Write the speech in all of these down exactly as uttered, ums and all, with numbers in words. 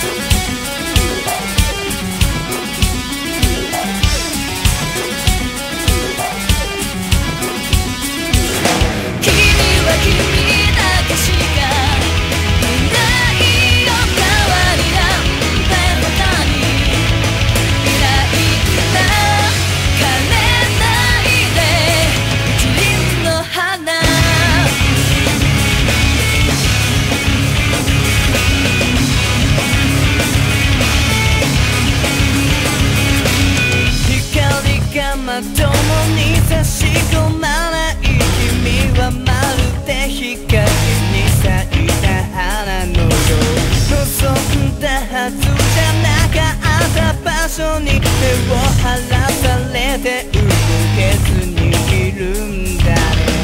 まともに差し込まない君はまるで日陰に咲いた花のよう望んだはずじゃなかった場所に手を離されて動けずにいるんだね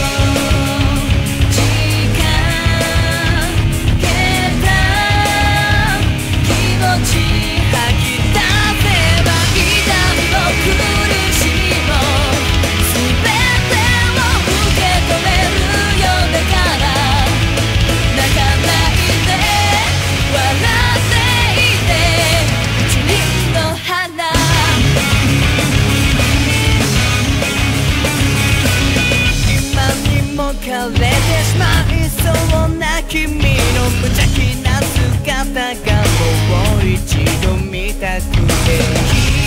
枯れてしまいそうな君の無邪気な姿がもう一度見たくて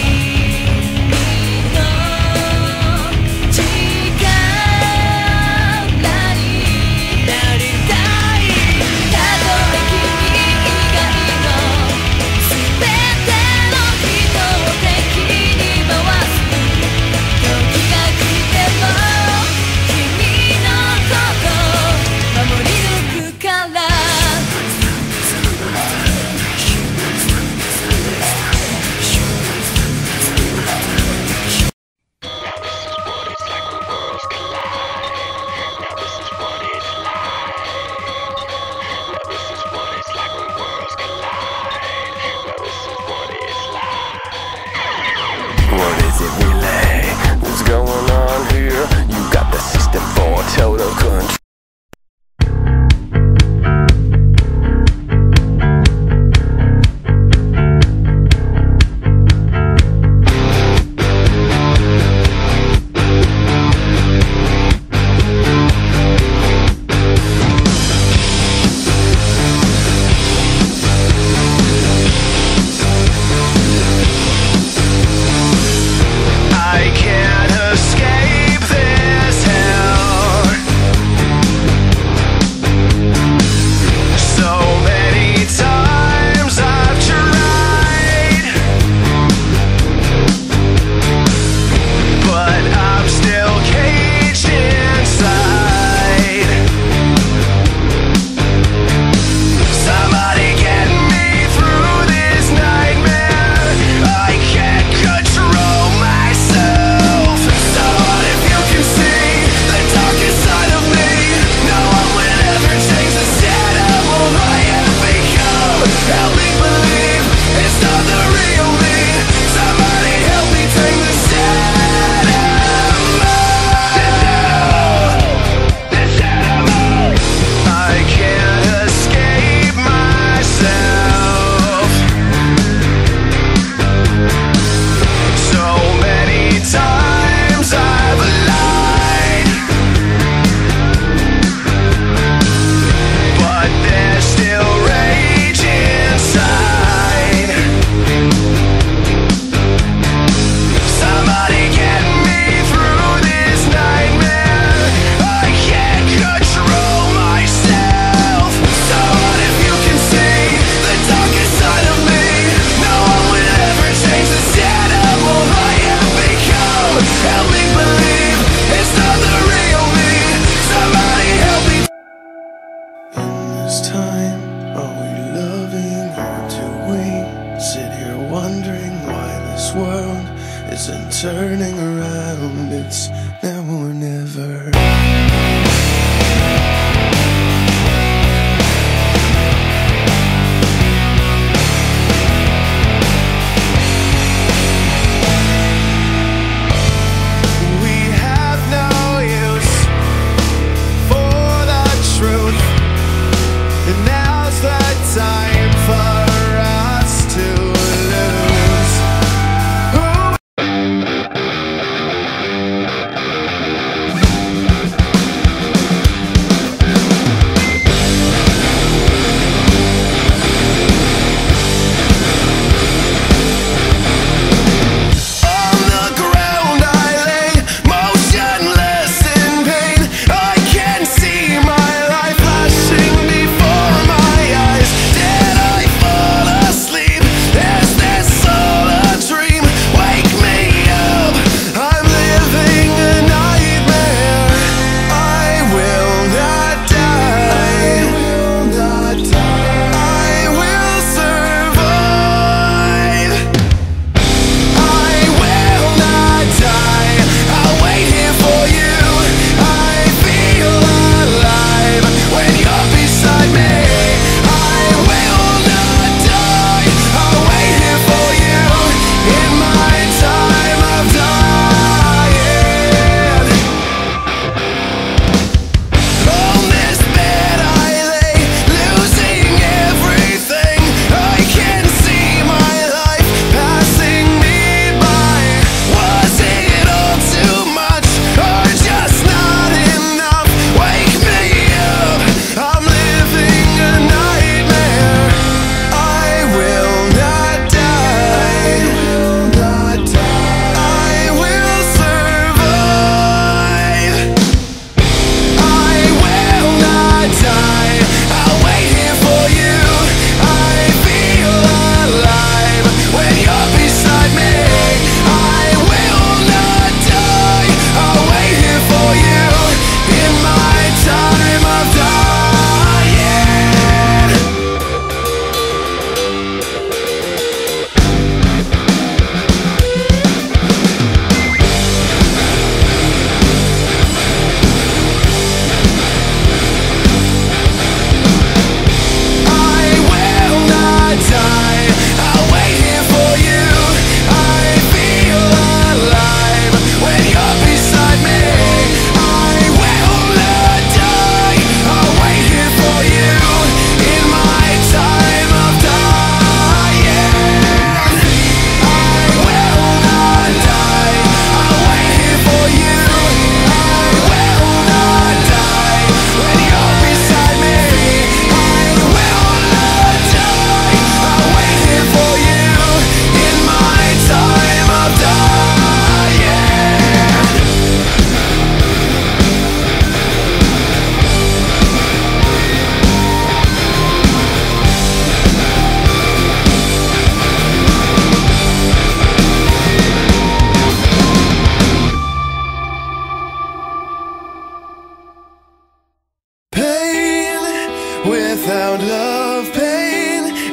Isn't turning around, it's now or never. We have no use for the truth, and now's the time for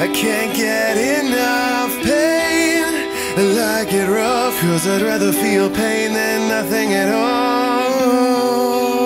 I can't get enough pain. I like it rough, cause I'd rather feel pain than nothing at all.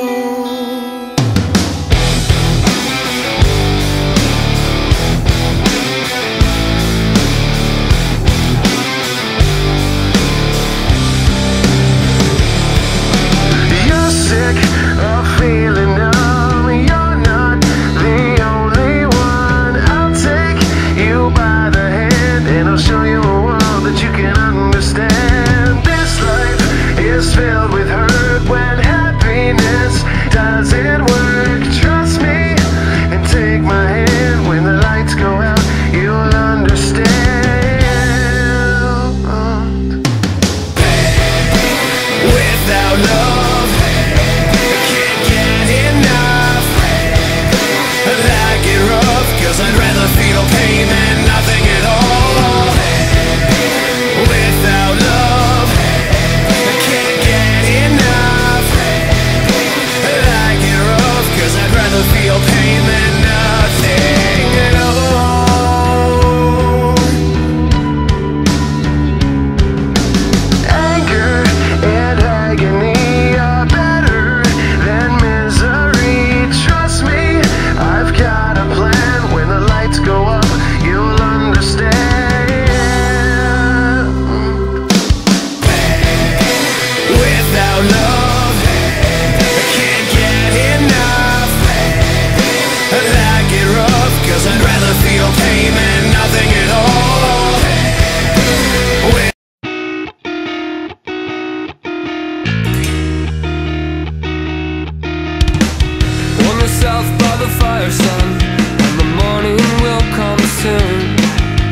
South by the fire, son, and the morning will come soon.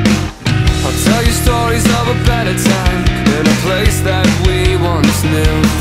I'll tell you stories of a better time in a place that we once knew.